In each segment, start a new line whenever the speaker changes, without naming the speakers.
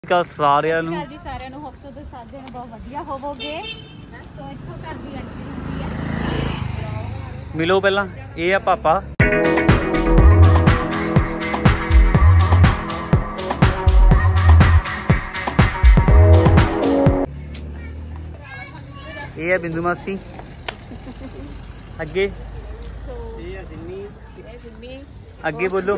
ਸਾਰਿਆਂ ਨੂੰ
ਜੀ ਸਾਰਿਆਂ ਨੂੰ ਹੋਪ ਸੋ ਤੁਸੀਂ ਸਾਰੇ ਬਹੁਤ ਵਧੀਆ ਹੋਵੋਗੇ। ਸੋ ਇੱਥੋਂ ਘਰ ਦੀ ਐਂਟਰੀ ਹੁੰਦੀ ਹੈ।
ਮਿਲੋ ਪਹਿਲਾਂ, ਇਹ ਆ ਪਾਪਾ। ਇਹ ਆ ਬਿੰਦੂ ਮਾਸੀ। ਅੱਗੇ ਅੱਗੇ ਬੋਲੋ।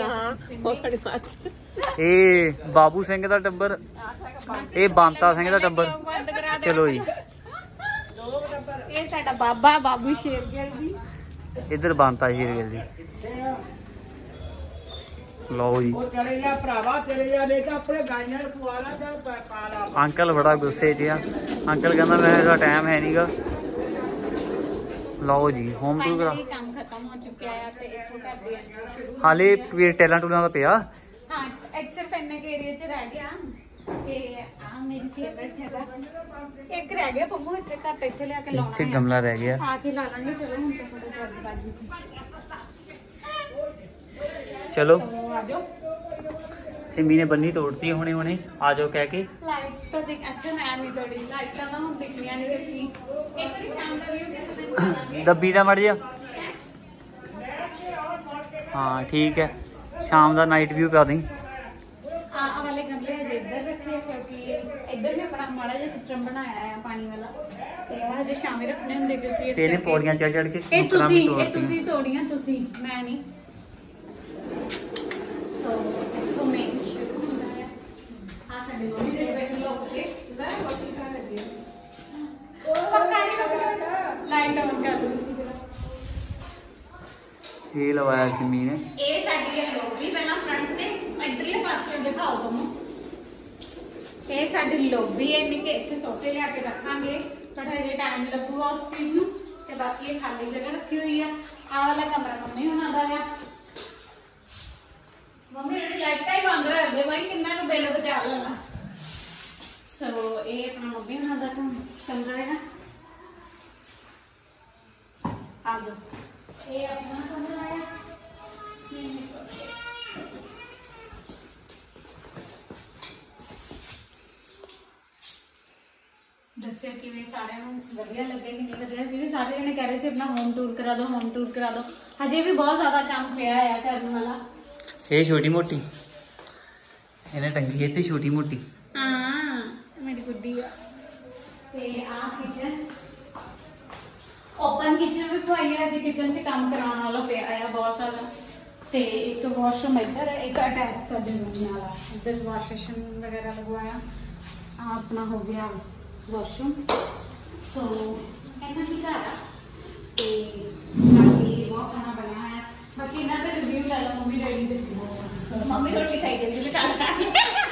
ਇਹ ਬਾਬੂ ਸਿੰਘ ਦਾ ਟੱਬਰ, ਇਹ ਬੰਤਾ ਸਿੰਘ ਦਾ ਟੱਬਰ। ਚਲੋ ਜੀ,
ਇਹ ਸਾਡਾ ਬਾਬਾ ਬਾਬੂ ਸ਼ੇਰਗਿੱਲ ਜੀ,
ਇੱਧਰ ਬੰਤਾ ਸ਼ੇਰਗਿੱਲ ਜੀ। ਲਓ ਜੀ, ਅੰਕਲ ਬੜਾ ਗੁੱਸੇ 'ਚ ਆ। ਅੰਕਲ ਕਹਿੰਦਾ ਮੈਂ ਇਹਦਾ ਟਾਈਮ ਹੈ ਨੀਗਾ। ਲਓ ਜੀ, ਹੋਮ ਟੂਰ ਕਰਾ।
ਕੰਮ ਖਤਮ ਹੋ ਚੁੱਕਿਆ ਹੈ ਤੇ ਇੱਥੋਂ ਘਰ ਦੀ ਐਂਟਰੀ ਸ਼ੁਰੂ।
ਹਾਲੇ ਟੈਲਾਂ ਟੂਲਾਂ ਦਾ ਪਿਆ।
ਹਾਂ, ਇੱਕ ਸਿਰਫ ਇੰਨੇ ਕੇ ਏਰੀਆ 'ਚ ਰਹਿ ਗਿਆ ਤੇ ਆ ਮੇਰੀ ਫੇਵਰਟ ਜਗ੍ਹਾ ਇੱਕ ਰਹਿ ਗਿਆ। ਪੰਮੂ ਇੱਥੇ ਘੱਟ ਇੱਥੇ ਲਿਆ ਕੇ ਲਾਉਣਾ
ਇੱਥੇ ਗਮਲਾ ਰਹਿ ਗਿਆ,
ਆ ਕੇ ਲਾ ਲਾਂਗੇ। ਚਲੋ ਹੁਣ ਤਾਂ ਥੋੜਾ ਜਲਦਬਾਜ਼ੀ ਸੀ।
ਚਲੋ
ਆ ਜਾਓ।
ਸਿੰਮੀ ਨੇ ਬੰਨੀ ਤੋੜਤੀ ਹੁਣੇ ਹੁਣੇ, ਆ ਜਾਓ ਕਹਿ ਕੇ।
ਲਾਈਟਸ ਤਾਂ ਦੇਖ, ਅੱਛਾ ਮੈਂ ਨਹੀਂ ਤੋੜੀ ਲਾਈਟਾਂ ਤਾਂ ਹੁਣ ਦਿਖਣੀਆਂ ਨਹੀਂ ਕਿਉਂਕਿ ਇੱਕ ਵਾਰੀ ਸ਼ਾਮ ਦਾ ਵੀਊ ਕਿਸੇ ਦਿਨ ਕਰਾਂਗੇ।
ਦੱਬੀ ਦਾ ਮੜ ਜਾ। ਹਾਂ ਠੀਕ ਹੈ, ਸ਼ਾਮ ਦਾ ਨਾਈਟ ਵਿਊ ਪਾ ਦੇਂ।
ਆ ਵਾਲੇ ਗਮਲੇ ਹਜੇ ਇੱਧਰ ਰੱਖੇ ਕਿਉਂਕਿ ਇੱਧਰ ਵੀ ਆਪਣਾ ਮਾੜਾ ਜਿਹਾ ਸਿਸਟਮ ਬਣਾਇਆ ਹੈ ਪਾਣੀ ਵਾਲਾ, ਤੇ ਹਜੇ ਸ਼ਾਮੇ ਰੱਖਣੇ ਹੁੰਦੇ ਕਿਉਂਕਿ
ਤੇ ਇਹਨੇ ਪੌੜੀਆਂ ਚੜ ਚੜ ਕੇ
ਇਹ ਤੁਸੀਂ ਤੋੜੀਆਂ, ਤੁਸੀਂ ਮੈਂ ਨਹੀਂ। ਸੋ ਇੱਥੋਂ ਮੇਨ ਸ਼ੁਰੂ ਹੁੰਦਾ ਹੈ। ਆ ਸਾਡੇ ਮੰਮੀ ਦੇ ਬੈਠ ਲੋਕ ਕੇ ਜ਼ਰਾ ਰੋਟੀ ਖਾ ਲੱਗੇ। ਲਾਈਟ ਆਨ ਕਰ ਦੋ ਤੁਸੀਂ ਜਰਾ।
ਇਹ ਲਵਾਇਆ ਸਿੰਮੀ ਨੇ।
ਇਹ ਸਾਡੀ ਹੈ ਲੋਬੀ, ਪਹਿਲਾਂ ਫਰੰਟ ਤੇ ਇਧਰਲੇ ਪਾਸੇ ਦਿਖਾਓ ਤੁਹਾਨੂੰ। ਇਹ ਸਾਡੀ ਲੋਬੀ ਹੈ, ਮੈਂ ਕਿ ਇੱਥੇ ਸੋਫੇ ਲਿਆ ਕੇ ਰੱਖਾਂਗੇ ਪਰ ਹਜੇ ਟਾਈਮ ਲੱਗੂਗਾ ਉਸ ਚੀਜ਼ ਨੂੰ। ਤੇ ਬਾਕੀ ਇਹ ਖਾਲੀ ਜਗ੍ਹਾ ਰੱਖੀ ਹੋਈ ਆ। ਆਹ ਵਾਲਾ ਕਮਰਾ ਮੰਮੀ ਹੁਣਾਂ ਦਾ ਆ। ਮੰਮੀ ਜਿਹੜੀ ਲਾਈਟਾਂ ਹੀ ਬੰਦ ਰੱਖ ਦੇ ਬਾਈ, ਕਿੰਨਾ ਨੂੰ ਬਿੱਲ ਬਚਾ ਲੈਣਾ। ਸੋ ਇਹ ਆਪਣਾ ਮੰਮੀ ਹੁਣਾਂ ਦਾ ਕਮਰਾ ਹੈ। ਆ ਜਾਓ, ਇਹ ਆਪਣਾ ਕਮਰਾ ਹੈ। ਦੱਸਿਓ ਕਿਵੇਂ ਸਾਰਿਆਂ ਨੂੰ ਵਧੀਆ ਲੱਗੇ ਕਿ ਨਹੀਂ ਵਧੀਆ, ਕਿਉਂਕਿ ਸਾਰੇ ਜਣੇ ਕਹਿ ਰਹੇ ਸੀ ਆਪਣਾ ਹੋਮ ਟੂਰ ਕਰਾ ਦਿਓ, ਹੋਮ ਟੂਰ ਕਰਾ ਦਿਓ। ਹਜੇ ਵੀ ਬਹੁਤ ਜ਼ਿਆਦਾ ਕੰਮ ਪਿਆ ਹੈ ਕਰਨ ਵਾਲਾ।
ਇਹ ਛੋਟੀ ਮੋਟੀ ਇਹਨੇ ਟੰਗੀ ਇੱਥੇ ਛੋਟੀ ਮੋਟੀ।
ਹਾਂ ਮੇਰੀ ਗੁੱਡੀ ਆ। ਤੇ ਆ ਕਿਚਨ, ਓਪਨ ਕਿਚਨ ਵੀ ਖਵਾਈ ਹੈ। ਹਜੇ ਕਿਚਨ 'ਚ ਕੰਮ ਕਰਾਉਣ ਵਾਲਾ ਪਿਆ ਆ ਬਹੁਤ ਸਾਰਾ। ਤੇ ਇੱਕ ਵਾਸ਼ਰੂਮ ਇੱਧਰ ਹੈ, ਇੱਕ ਅਟੈਚ ਸਾਡੇ ਰੂਮ ਨਾਲ ਆ। ਇੱਧਰ ਵਾਸ਼ ਬੇਸਿਨ ਵਗੈਰਾ ਲਗਵਾਇਆ। ਆ ਆਪਣਾ ਹੋ ਗਿਆ ਵਾਸ਼ਰੂਮ। ਸੋ ਇਹਨਾਂ ਦੀ ਘਰ ਆ ਤੇ ਬਾਕੀ ਬਹੁਤ ਸੋਹਣਾ ਬਣਿਆ ਹੈ। ਬਾਕੀ ਇਹਨਾਂ ਦਾ ਰਿਵਿਊ ਲੈ ਲਓ ਮੰਮੀ ਡੈਡੀ ਦੇ। ਮੰਮੀ ਰੋਟੀ ਖਾਈ ਜਾਂਦੀ ਲੈ ਕੱਟ ਕੇ।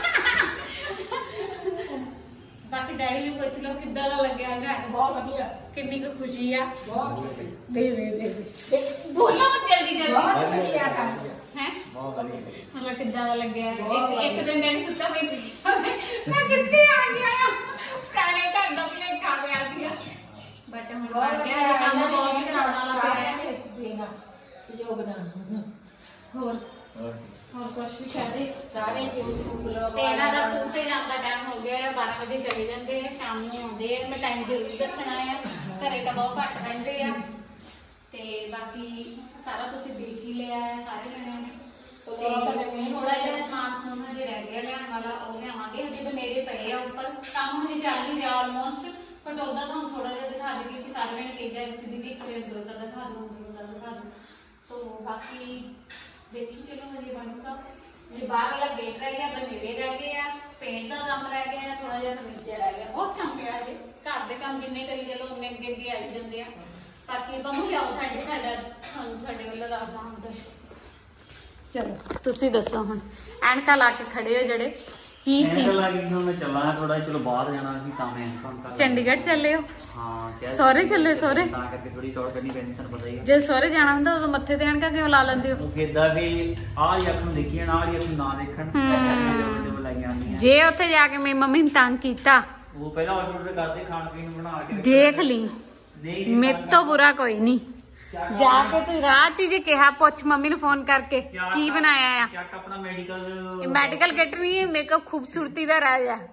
ਬਾਕੀ ਡੈਡੀ ਨੂੰ ਪੁੱਛ ਲਓ ਕਿੱਦਾਂ ਦਾ ਲੱਗਿਆ ਘਰ। ਬਹੁਤ ਵਧੀਆ, ਕਿੰਨੀ ਕੁ ਖੁਸ਼ੀ ਆ। ਦੇ ਬੋਲੋ ਜਲਦੀ ਜਲਦੀ। ਹੈ ਮਤਲਬ ਕਿੱਦਾਂ ਦਾ ਲੱਗਿਆ। ਇੱਕ ਦਿਨ ਡੈਡੀ ਸੁੱਤਾ ਹੋਈ ਮੈਂ ਕਿੱਥੇ ਆ ਗਿਆ। ਪੁਰਾਣੇ ਘਰ ਦਾ ਭੁਲੇਖਾ ਪਿਆ ਸੀਗਾ ਬਟ ਹੁਣ ਬਣ ਗਿਆ। ਕੰਮ ਬਹੁਤ ਕਰਾਉਣ ਵਾਲਾ ਪਿਆ ਦੇਗਾ ਯੋਗਦਾਨ। ਹੋਰ ਕੁਛ ਵੀ ਕਹਦੇ ਸਾਰੇ ਤੇ ਇਹਨਾਂ ਦਾ ਖੂਹ ਤੇ ਜਾਣ ਦਾ ਟਾਈਮ ਹੋ ਗਿਆ। 12 ਵਜੇ ਚਲੇ ਜਾਂਦੇ ਆ, ਸ਼ਾਮ ਨੂੰ ਆਉਂਦੇ ਆ। ਮੈਂ ਟਾਈਮ ਜ਼ਰੂਰ ਦੱਸਣਾ ਆ, ਘਰੇ ਤਾਂ ਬਹੁਤ ਘੱਟ ਰਹਿੰਦੇ ਆ। ਤੇ ਬਾਕੀ ਸਾਰਾ ਤੁਸੀਂ ਦੇਖ ਹੀ ਲਿਆ ਹੈ ਸਾਰੇ ਜਣਿਆਂ ਨੇ। ਥੋੜਾ ਜਿਹਾ ਸਮਾਨ ਹਜੇ ਰਹਿ ਗਿਆ ਲਿਆਉਣ ਵਾਲਾ, ਉਹ ਲਿਆਵਾਂਗੇ। ਹਜੇ ਤਾਂ ਮੇਰੇ ਪਏ ਆ ਉੱਪਰ, ਕੰਮ ਹਜੇ ਚੱਲ ਹੀ ਰਿਹਾ ਆਲਮੋਸਟ। ਬਟ ਉਹਦਾ ਤੁਹਾਨੂੰ ਥੋੜਾ ਜਿਹਾ ਦਿਖਾ ਦੇ ਕਿਉਂਕਿ ਸਾਰੇ ਜਣੇ ਕਹਿੰਦੇ ਸਿੱਧੀ ਦੇਖ ਕੇ ਅੰਦਰੋਂ ਤਾਂ ਦਿਖਾ ਦਿਓ, ਅੰਦਰੋਂ ਤਾਂ ਦਿਖਾ ਦਿਓ। ਸੋ ਬਾਕੀ ਦੇਖੀ ਚਲੋ ਹਜੇ ਬਣੂਗਾ। ਜੇ ਬਾਹਰ ਵਾਲਾ ਗੇਟ ਰਹਿ ਗਿਆ, ਬਨੇਰੇ ਰਹਿ ਗਏ ਆ, ਪੇਂਟ ਦਾ ਕੰਮ ਰਹਿ ਗਿਆ, ਥੋੜਾ ਜਿਹਾ ਫਰਨੀਚਰ ਰਹਿ ਗਿਆ। ਬਹੁਤ ਕੰਮ ਪਿਆ ਹਜੇ। ਘਰ ਦੇ ਕੰਮ ਜਿੰਨੇ ਕਰੀ ਚਲੋ ਉਨੇ ਅੱਗੇ ਅੱਗੇ ਆਈ ਜਾਂਦੇ ਆ। ਬਾਕੀ ਬੰਮੂ ਲਿਆਓ ਸਾਡਾ ਤੁਹਾਨੂੰ ਤੁਹਾਡੇ ਵੱਲੋਂ ਦੱਸਦਾ ਹੁਣ। ਦੱਸੋ ਚਲੋ ਤੁਸੀਂ ਦੱਸੋ ਹੁਣ। ਐਨਕਾਂ ਲਾ ਕੇ ਖੜੇ ਹੋ ਜਿਹੜੇ ਕੀ ਸੀ।
ਮੈਂ ਚੱਲਾਂ ਥੋੜਾ, ਚਲੋ ਬਾਹਰ ਜਾਣਾ ਸੀ ਤਾਂ
ਚੰਡੀਗੜ੍ਹ ਚੱਲੇ ਹੋ?
ਹਾਂ
ਸਹੁਰੇ ਚੱਲੇ? ਸਹੁਰੇ
ਤਾਂ ਕਰਕੇ ਥੋੜੀ ਚੌੜ ਕਰਨੀ ਪੈਂਦੀ, ਤੁਹਾਨੂੰ ਪਤਾ ਹੀ ਹੈ।
ਜੇ ਸਹੁਰੇ ਜਾਣਾ ਹੁੰਦਾ ਉਦੋਂ ਮੱਥੇ ਤੇ ਐਨਕਾਂ ਕਿਉਂ ਲਾ ਲੈਂਦੇ ਹੋ?
ਕਿੱਦਾਂ ਵੀ ਆਹ ਅੱਖ ਨੂੰ ਦੇਖੀਏ ਆਹ ਅੱਖ ਨੂੰ ਨਾ ਦੇਖਣ।
ਜੇ ਉੱਥੇ ਜਾ ਕੇ ਮੇਰੀ ਮੰਮੀ ਨੂੰ ਤੰਗ ਕੀਤਾ,
ਉਹ ਪਹਿਲਾਂ ਆਰਡਰ ਕਰਦੇ ਖਾਣ ਪੀਣ ਨੂੰ ਬਣਾ ਕੇ
ਦੇਖ ਲਈ। ਮੇਰੇ ਤੋਂ ਬੁਰਾ ਕੋਈ ਨਹੀਂ। ਜਾਕੇ ਤੂੰ ਰਾਤ ਹੀ ਜੇ ਕਿਹਾ ਪੁੱਛ ਮੰਮੀ ਨੂੰ ਫੋਨ ਕਰਕੇ ਕੀ ਬਣਾਇਆ ਆ।
ਕਿਆ ਆਪਣਾ ਮੈਡੀਕਲ
ਮੈਡੀਕਲ ਕਿੱਟ ਨਹੀਂ ਹੈ, ਮੇਕਅਪ ਖੂਬਸੂਰਤੀ ਦਾ ਰਾਜ ਆ।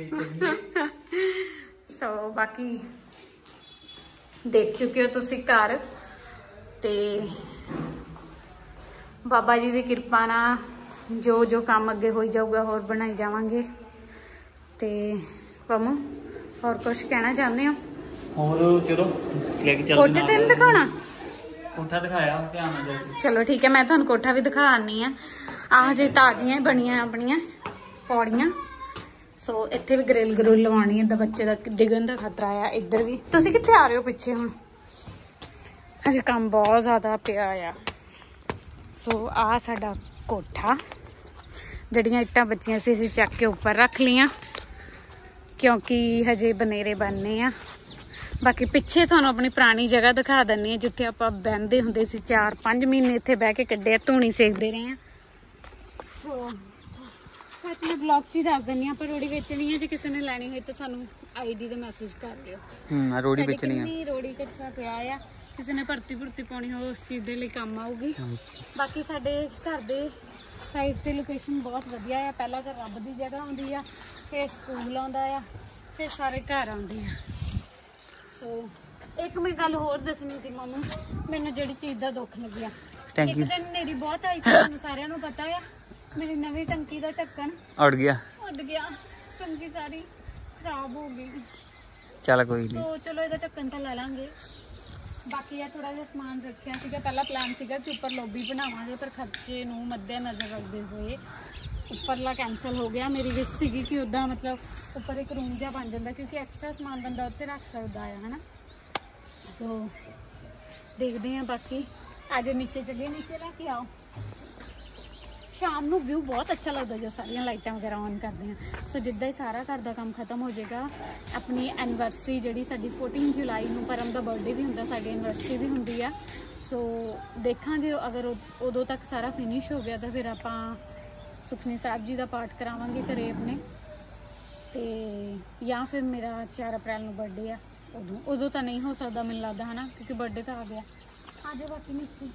ਸੋ ਬਾਕੀ ਦੇਖ ਚੁੱਕੇ ਹੋ ਤੁਸੀਂ ਘਰ, ਤੇ ਬਾਬਾ ਜੀ ਦੀ ਕਿਰਪਾ ਨਾਲ ਜੋ ਜੋ ਕੰਮ ਅੱਗੇ ਹੋਈ ਜਾਊਗਾ ਹੋਰ ਬਣਾਈ ਜਾਵਾਂਗੇ। ਤੇ ਪੰਮੂ ਹੋਰ ਕੁਝ ਕਹਿਣਾ ਚਾਹੁੰਦੇ ਹੋ?
ਹੋਰ ਚਲੋ ਲੈ ਕੇ ਚੱਲਦੇ
ਕੋਠੇ ਤੇ ਨਹੀਂ ਦਿਖਾਉਣਾ?
ਕੋਠਾ ਦਿਖਾਇਆ ਧਿਆਨ ਨਾਲ ਜਾ ਕੇ।
ਚਲੋ ਠੀਕ ਹੈ, ਮੈਂ ਤੁਹਾਨੂੰ ਕੋਠਾ ਵੀ ਦਿਖਾ ਆਨੀ ਆ। ਆਹ ਜੇ ਤਾਜ਼ੀਆਂ ਬਣੀਆਂ ਆਪਣੀਆਂ ਪੌੜੀਆਂ। ਸੋ ਇੱਥੇ ਵੀ ਗ੍ਰਿਲ ਗਰੁਲ ਲਵਾਉਣੀ ਹੈ, ਤਾਂ ਬੱਚੇ ਦਾ ਡਿੱਗਣ ਦਾ ਖਤਰਾ ਆ। ਇੱਧਰ ਵੀ ਤੁਸੀਂ ਕਿੱਥੇ ਆ ਰਹੇ ਹੋ ਪਿੱਛੇ? ਹੁਣ ਅਜੇ ਕੰਮ ਬਹੁਤ ਜ਼ਿਆਦਾ ਪਿਆ ਆ। ਸੋ ਆਹ ਸਾਡਾ ਕੋਠਾ, ਜਿਹੜੀਆਂ ਇੱਟਾਂ ਬੱਚੀਆਂ ਸੀ ਅਸੀਂ ਚੱਕ ਕੇ ਉੱਪਰ ਰੱਖ ਲਈਆਂ ਕਿਉਂਕਿ ਹਜੇ ਬਨੇਰੇ ਬਣਨੇ ਆ। ਬਾਕੀ ਪਿੱਛੇ ਤੁਹਾਨੂੰ ਆਪਣੀ ਪੁਰਾਣੀ ਜਗ੍ਹਾ ਦਿਖਾ ਦਿੰਨੀ ਆ, ਜਿੱਥੇ ਆਪਾਂ ਬਹਿੰਦੇ ਹੁੰਦੇ ਸੀ। 4-5 ਮਹੀਨੇ ਇੱਥੇ ਬਹਿ ਕੇ ਕੱਢੇ ਆ, ਧੂਣੀ ਸੇਕਦੇ ਰਹੇ ਆ। ਸੋ ਸੱਚ ਮੈਂ ਬਲੌਗ 'ਚ ਹੀ ਦੱਸ ਦਿੰਦੀ ਆ, ਪਰ ਰੋੜੀ ਵੇਚਣੀ ਹੈ। ਜੇ ਕਿਸੇ ਨੇ ਲੈਣੀ ਹੋਈ ਤਾਂ ਸਾਨੂੰ ID ਤੇ ਮੈਸੇਜ ਕਰ ਲਿਓ।
ਰੋੜੀ ਵੇਚਣੀ ਆ,
ਰੋੜੀ ਕੱਚਾ ਪਿਆ ਆ। ਕਿਸੇ ਨੇ ਭਰਤੀ ਪਾਉਣੀ ਹੋਵੇ ਉਸ ਚੀਜ਼ ਦੇ ਲਈ ਕੰਮ ਆਊਗੀ। ਬਾਕੀ ਸਾਡੇ ਘਰ ਦੇ ਸਾਈਡ ਤੇ ਲੋਕੇਸ਼ਨ ਬਹੁਤ ਵਧੀਆ ਆ। ਪਹਿਲਾਂ ਤਾਂ ਰੱਬ ਦੀ ਜਗ੍ਹਾ ਆਉਂਦੀ ਆ, ਫਿਰ ਸਕੂਲ ਆਉਂਦਾ ਆ, ਫਿਰ ਸਾਰੇ ਘਰ ਆਉਂਦੇ ਆ। ਸੋ ਇੱਕ ਮੈਂ ਗੱਲ ਹੋਰ ਦੱਸਣੀ ਸੀ ਮਾਮੂ, ਮੈਨੂੰ ਜਿਹੜੀ ਚੀਜ਼ ਦਾ ਦੁੱਖ ਲੱਗਿਆ। ਇੱਕ ਦਿਨ ਮੇਰੀ ਬਹੁਤ ਆਈ ਸੀ, ਤੁਹਾਨੂੰ ਸਾਰਿਆਂ ਨੂੰ ਪਤਾ ਆ। ਮੇਰੀ ਨਵੀਂ ਟੰਕੀ ਦਾ ਢੱਕਣ ਉੱਡ ਗਿਆ। ਟੰਕੀ ਸਾਰੀ ਖਰਾਬ ਹੋ ਗਈ।
ਚੱਲ ਕੋਈ ਨਹੀਂ,
ਸੋ ਚਲੋ ਇਹਦਾ ਢੱਕਣ ਤਾਂ ਲੈ ਲਾਂਗੇ। ਬਾਕੀ ਆ ਥੋੜਾ ਜਿਹਾ ਸਮਾਨ ਰੱਖਿਆ ਸੀਗਾ। ਪਹਿਲਾ ਪਲਾਨ ਸੀਗਾ ਕਿ ਉੱਪਰ ਲੋਬੀ ਬਣਾਵਾਂਗੇ, ਪਰ ਖਰਚੇ ਨੂੰ ਮੱਦੇ ਨਜ਼ਰ ਰੱਖਦੇ ਹੋਏ ਉੱਪਰਲਾ ਕੈਂਸਲ ਹੋ ਗਿਆ। ਮੇਰੀ ਵਿਸ਼ ਸੀਗੀ ਕਿ ਉੱਦਾਂ ਮਤਲਬ ਉੱਪਰ ਇੱਕ ਰੂਮ ਜਿਹਾ ਬਣ ਜਾਂਦਾ, ਕਿਉਂਕਿ ਐਕਸਟਰਾ ਸਮਾਨ ਬੰਦਾ ਉੱਤੇ ਰੱਖ ਸਕਦਾ ਹੈ ਹਨਾ। ਸੋ ਦੇਖਦੇ ਹਾਂ। ਬਾਕੀ ਅੱਜ ਨੀਚੇ ਚੱਲੀਏ, ਨੀਚੇ ਲੈ ਕੇ ਆਓ। ਸ਼ਾਮ ਨੂੰ ਵਿਊ ਬਹੁਤ ਅੱਛਾ ਲੱਗਦਾ ਜਦੋਂ ਸਾਰੀਆਂ ਲਾਈਟਾਂ ਵਗੈਰਾ ਔਨ ਕਰਦੇ ਹਾਂ। ਸੋ ਜਿੱਦਾਂ ਹੀ ਸਾਰਾ ਘਰ ਦਾ ਕੰਮ ਖਤਮ ਹੋ ਜਾਏਗਾ, ਆਪਣੀ ਐਨੀਵਰਸਰੀ ਜਿਹੜੀ ਸਾਡੀ 14 ਜੁਲਾਈ ਨੂੰ, ਪਰਮ ਦਾ ਬਰਥਡੇ ਵੀ ਹੁੰਦਾ, ਸਾਡੀ ਐਨੀਵਰਸਰੀ ਵੀ ਹੁੰਦੀ ਆ। ਸੋ ਦੇਖਾਂਗੇ, ਅਗਰ ਉਦੋਂ ਤੱਕ ਸਾਰਾ ਫਿਨਿਸ਼ ਹੋ ਗਿਆ ਤਾਂ ਫਿਰ ਆਪਾਂ ਸੁਖਮਨੀ ਸਾਹਿਬ ਜੀ ਦਾ ਪਾਠ ਕਰਾਵਾਂਗੇ ਘਰੇ ਆਪਣੇ। ਤੇ ਜਾਂ ਫਿਰ ਮੇਰਾ 4 ਅਪ੍ਰੈਲ ਨੂੰ ਬਰਥਡੇ ਆ, ਉਦੋਂ ਤਾਂ ਨਹੀਂ ਹੋ ਸਕਦਾ ਮੈਨੂੰ ਲੱਗਦਾ ਹਨਾ, ਕਿਉਂਕਿ ਬਰਥਡੇ ਤਾਂ ਆ ਗਿਆ। ਆ ਜਾਓ ਬਾਕੀ ਨੀਚੇ।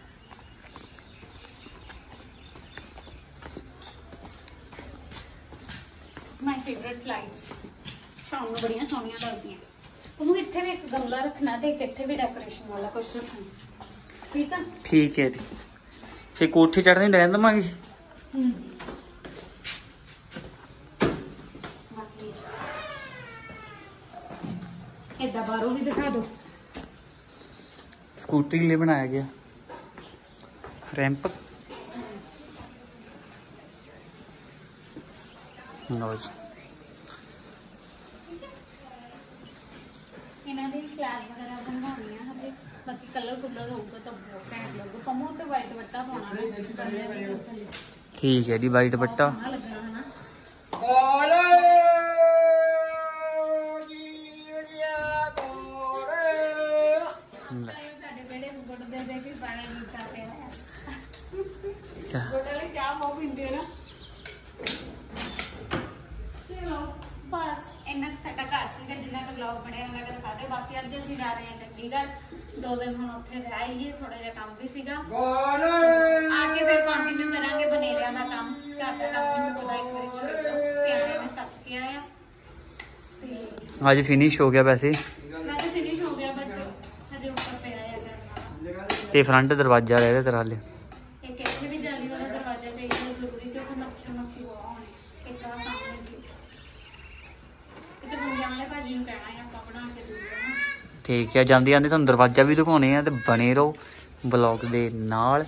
ਮਾਈ ਫੇਵਰਟ ਲਾਈਟਸ ਸ਼ਾਮ ਨੂੰ ਬੜੀਆਂ ਸੋਹਣੀਆਂ ਲੱਗਦੀਆਂ। ਉਹਨੂੰ ਇੱਥੇ ਵੀ ਇੱਕ ਗਮਲਾ ਰੱਖਣਾ ਤੇ ਇੱਕ ਇੱਥੇ ਵੀ ਡੈਕੋਰੇਸ਼ਨ ਵਾਲਾ ਕੁਝ ਰੱਖਣਾ। ਠੀਕ ਆ?
ਠੀਕ ਹੈ ਜੀ। ਫੇ ਕੋਠੇ ਚੜ੍ਹਨੇ ਰਹਿਣ ਦਵਾਂਗੇ। ਏਦਾਂ ਬਾਹਰੋਂ ਵੀ ਦਿਖਾ ਦਿਓ। ਸਕੂਟਰੀ ਲਈ ਬਣਾਇਆ ਗਿਆ ਰੈਂਪ। ਇਹਨਾਂ ਦੀ ਸਲੈਬ ਵਗੈਰਾ ਬਣਵਾਉਣੀ ਆ ਹਜੇ। ਬਾਕੀ ਕਲਰ ਕੁਲਰ ਹੋਊਗਾ ਤਾਂ ਬਹੁਤ ਘੈਂਟ ਲੱਗੂ। ਕਮੋ ਤੇ ਵਾਈਟ ਦੁਪੱਟਾ ਪਾਉਣਾ। ਠੀਕ ਹੈ ਜੀ, ਵਾਈਟ ਦੁਪੱਟਾ ਲੱਗਣਾ ਹਨਾ। ਸਾਡੇ ਬੇੜੇ ਗੁੱਡ ਦੇ ਦੇ ਕੇ ਪਾਣੀ ਨੀਚਾ ਪਿਆ ਹੈ। ਗੁੱਡ ਵਾਲੀ ਚਾਹ ਬਹੁਤ ਪੀਂਦੇ ਨਾ। ਚਲੋ ਬਸ ਇੰਨਾ ਕੁ ਸਾਡਾ ਘਰ ਸੀਗਾ, ਜਿੰਨਾ ਕੁ ਵਲੌਗ ਬਣਿਆ ਉਹਨਾਂ ਦਾ ਦਿਖਾ ਦਿਓ। ਬਾਕੀ ਅੱਜ ਅਸੀਂ ਜਾ ਰਹੇ ਹਾਂ ਚੰਡੀਗੜ੍ਹ। 2 ਦਿਨ ਹੁਣ ਉੱਥੇ ਰਹਿ ਆਈਏ, ਥੋੜਾ ਜਿਹਾ ਕੰਮ ਵੀ ਸੀਗਾ। ਆ ਕੇ ਫਿਰ ਕੰਟੀਨਿਊ ਕਰਾਂਗੇ ਬਨੇਰਿਆਂ ਦਾ ਕੰਮ। ਘਰ ਦਾ ਕੰਮ ਮੈਨੂੰ ਪਤਾ ਇੱਕ ਵਾਰੀ ਛੱਡ ਦਿਓ, ਸਿਆਣੇ ਨੇ ਸੱਚ ਕਿਹਾ ਆ। ਤੇ ਅੱਜ ਫਿਨਿਸ਼ ਹੋ ਗਿਆ। ਵੈਸੇ ਫਿਨਿਸ਼ ਹੋ ਗਿਆ, ਬਟ ਹਜੇ ਉੱਪਰ ਪਿਆ ਆ ਕਰਨਾ। ਤੇ ਫਰੰਟ ਦਰਵਾਜ਼ਾ ਰਹਿ ਗਿਆ ਤੇਰਾ ਹਲੇ। ਇੱਕ ਇੱਥੇ ਵੀ ਜਾਲੀ ਵਾਲਾ ਦਰਵਾਜ਼ਾ ਚਾਹੀਦਾ ਜ਼ਰੂਰੀ, ਕਿਉਂਕਿ ਮੱਛਰ ਮੱਖੀ ਬਹੁਤ ਹੋਣੇ। ਇੱਕ ਆ ਸਾਹਮਣੇ ਤੇ ਬੰਦਿਆਂ ਵਾਲੇ ਭਾਜੀ ਨੂੰ ਕਹਿਣਾ ਹੈ ਆਪਾਂ ਬਣਾ ਕੇ ਦੇ ਦੇਣਾ। ਠੀਕ ਹੈ, ਜਾਂਦੀ ਜਾਂਦੀ ਤੁਹਾਨੂੰ ਦਰਵਾਜ਼ਾ ਵੀ ਦਿਖਾਉਣੇ ਆ, ਤੇ ਬਣੇ ਰਹੋ ਬਲੌਗ ਦੇ ਨਾਲ।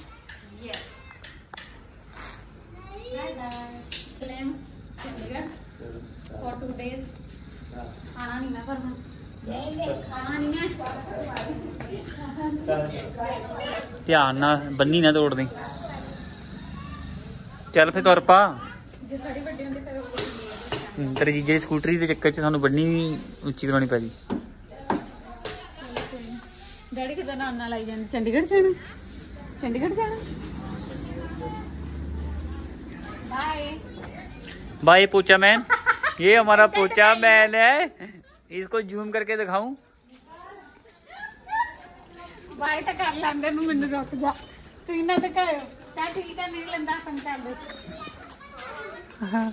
Chandigarh for 2 days। ਆਣਾ ਨਹੀਂ ਮੈਂ, ਪਰ ਹੁਣ ਆਣਾ ਨਹੀਂ ਹੈ। ਧਿਆਨ ਨਾਲ ਬੰਨੀ ਨਾ ਤੋੜ ਦੇ। ਚੱਲ ਫੇ ਤੁਰ ਪਾ। ਜੇ ਥੋੜੀ ਵੱਡੀ ਹੁੰਦੀ ਫਿਰ ਤੇਰੇ ਜੀਜੇ ਦੀ ਸਕੂਟਰੀ ਦੇ ਚੱਕਰ 'ਚ ਸਾਨੂੰ ਬੰਨੀ ਵੀ ਉੱਚੀ ਕਰਾਉਣੀ ਪੈ ਗਈ। डैडी कितना नाम ना लाई जाने। चंडीगढ़ जाना, चंडीगढ़ जाना। बाय बाय पोचा मैन। ये हमारा पोचा मैन है, इसको जूम करके दिखाऊं।
ਬਾਈ ਤਾਂ ਕਰ ਲੈਂਦੇ ਨੂੰ ਮੈਨੂੰ ਰੁਕ ਜਾ ਤੁਸੀਂ ਨਾ ਦਿਖਾਇਓ ਤਾਂ ਠੀਕ ਹੈ ਨਹੀਂ ਲੈਂਦਾ ਆਪਾਂ ਕਰ ਦੇ ਹਾਂ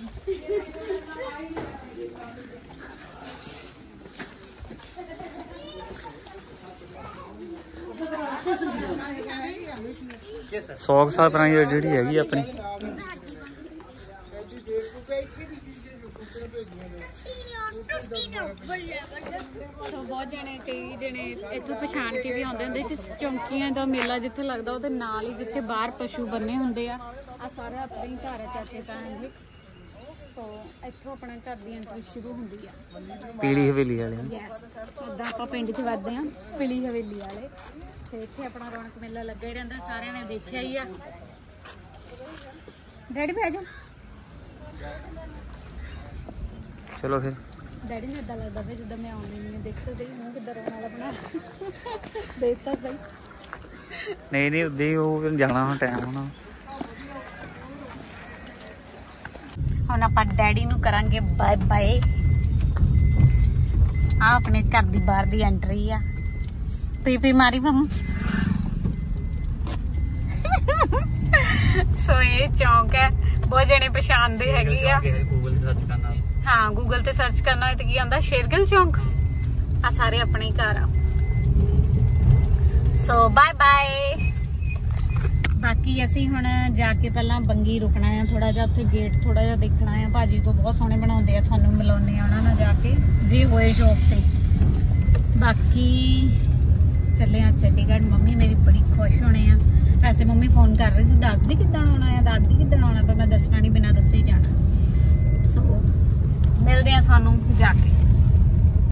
ਸੌਕ ਸਾਲ ਪੁਰਾਣੀ ਜਿਹੜੀ ਹੈਗੀ ਆਪਣੀ
ਸੋ ਬਹੁਤ ਜਣੇ ਕਈ ਜਣੇ ਇੱਥੋਂ ਪਛਾਣ ਕੇ ਵੀ ਆਉਂਦੇ ਹੁੰਦੇ ਚੌਂਕੀਆਂ ਦਾ ਮੇਲਾ ਜਿੱਥੇ ਲੱਗਦਾ ਉਹਦੇ ਨਾਲ ਹੀ ਜਿੱਥੇ ਬਾਹਰ ਪਸ਼ੂ ਬੰਨੇ ਹੁੰਦੇ ਆ ਸਾਰਾ ਆਪਣੇ ਹੀ ਘਰ ਆ ਚਾਚੇ ਤਾਏ ਦੇ ਸੋ ਇੱਥੋਂ ਆਪਣੇ ਘਰ ਦੀ ਐਂਟਰੀ ਸ਼ੁਰੂ ਹੁੰਦੀ ਆ
ਪੀਲੀ ਹਵੇਲੀ ਵਾਲੇ
ਯੈਸ ਉੱਦਾਂ ਆਪਾਂ ਪਿੰਡ 'ਚ ਵੱਧਦੇ ਆ ਪੀਲੀ ਹਵੇਲੀ ਵਾਲੇ ਤੇ ਇੱਥੇ ਆਪਣਾ ਰੌਣਕ ਮੇਲਾ ਲੱਗਾ ਹੀ ਰਹਿੰਦਾ ਸਾਰਿਆਂ ਨੇ ਦੇਖਿਆ ਹੀ ਆ ਡੈਡੀ ਬਹਿ ਜਾ
ਚਲੋ ਫਿਰ
ਡੈਡੀ ਨੂੰ ਏਦਾਂ ਲੱਗਦਾ ਫਿਰ ਜਿੱਦਾਂ ਮੈਂ ਆਉਂਦੀ ਨਹੀਂ ਦੇਖੋ ਸਹੀ ਮੂੰਹ ਕਿੱਦਾਂ ਰੋਣ ਵਾਲਾ ਬਣਾ ਦੇਖਤਾ ਸਹੀ
ਨਹੀਂ ਉੱਦਾਂ ਹੀ ਉਹ ਜਾਣਾ ਹੁਣ ਟਾਈਮ ਹੋਣਾ
ਹੁਣ ਆਪਾਂ ਡੈਡੀ ਨੂੰ ਕਰਾਂਗੇ ਬਾਏ ਬਾਏ ਆ ਆਪਣੇ ਘਰ ਦੀ ਬਾਹਰ ਦੀ ਐਂਟਰੀ ਆ ਪੀ ਮਾਰੀ ਮੰਮ ਸੋ ਇਹ ਚੌਂਕ ਹੈ ਬਹੁਤ ਜਣੇ ਪਛਾਣਦੇ ਹੈਗੇ ਆ
ਗੂਗਲ ਤੇ ਸਰਚ ਕਰਨਾ
ਹਾਂ ਗੂਗਲ ਤੇ ਸਰਚ ਕਰਨਾ ਹੋਏ ਤੇ ਕੀ ਆਉਂਦਾ ਸ਼ੇਰਗਿੱਲ ਚੌਂਕ ਆ ਸਾਰੇ ਆਪਣੇ ਹੀ ਘਰ ਆ ਸੋ ਬਾਏ ਬਾਏ ਬਾਕੀ ਅਸੀਂ ਹੁਣ ਜਾ ਕੇ ਪਹਿਲਾਂ ਬੰਗੀ ਰੁਕਣਾ ਆ ਥੋੜਾ ਜਿਹਾ ਉੱਥੇ ਗੇਟ ਥੋੜਾ ਜਿਹਾ ਦੇਖਣਾ ਆ ਭਾਜੀ ਕੋ ਬਹੁਤ ਸੋਹਣੇ ਬਣਾਉਂਦੇ ਆ ਤੁਹਾਨੂੰ ਮਿਲਾਉਂਦੇ ਆ ਉਹਨਾਂ ਨਾਲ ਜਾ ਕੇ ਜੇ ਹੋਏ ਸ਼ੌਪ ਤੇ ਬਾਕੀ ਚੱਲੇ ਆ ਚੰਡੀਗੜ੍ਹ ਮੰਮੀ ਮੇਰੀ ਬੜੀ ਖੁਸ਼ ਹੋਣੇ ਆ ਵੈਸੇ ਮੰਮੀ ਫੋਨ ਕਰ ਰਹੀ ਸੀ ਦਾਦੀ ਕਿੱਦਾਂ ਆਉਣਾ ਪਰ ਮੈਂ ਦੱਸਣਾ ਨਹੀਂ ਬਿਨਾਂ ਦੱਸੇ ਹੀ ਜਾਣਾ ਸੋ ਮਿਲਦੇ ਆ ਤੁਹਾਨੂੰ ਜਾ ਕੇ